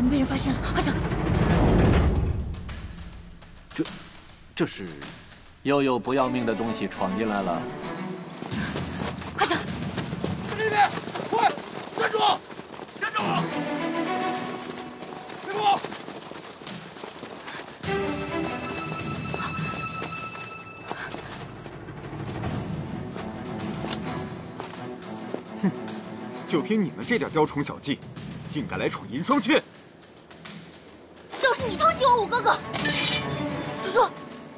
们被人发现了，快走！ 这是，又有不要命的东西闯进来了。 快走！ 这边，快，站住！站住！师傅！ 哼，就凭你们这点雕虫小技，竟敢来闯银霜雀！ 就是你偷袭我五哥哥！猪猪！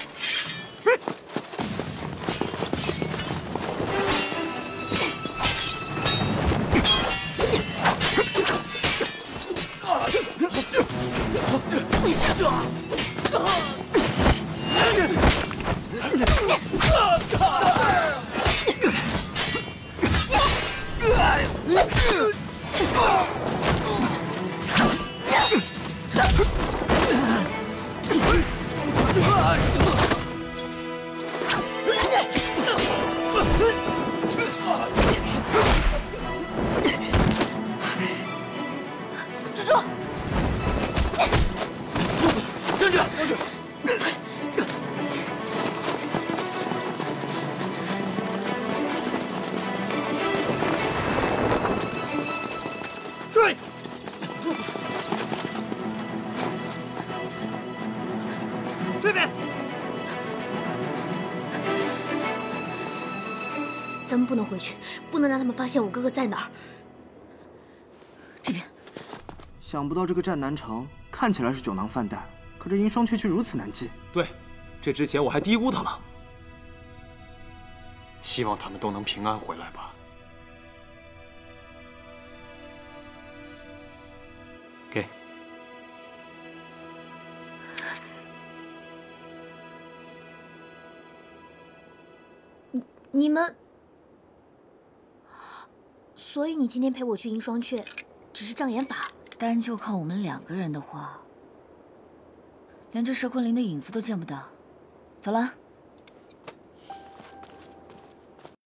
猪猪， 将军，将军。 追！这边， 咱们不能回去，不能让他们发现我哥哥在哪儿。这边， 想不到这个战南城看起来是酒囊饭袋，可这银霜雀却如此难进。 对，这之前我还低估他了。希望他们都能平安回来吧。 给， 你们，所以你今天陪我去银霜雀，只是障眼法？ 单就靠我们2个人的话，连这佘昆凌的影子都见不到。走了。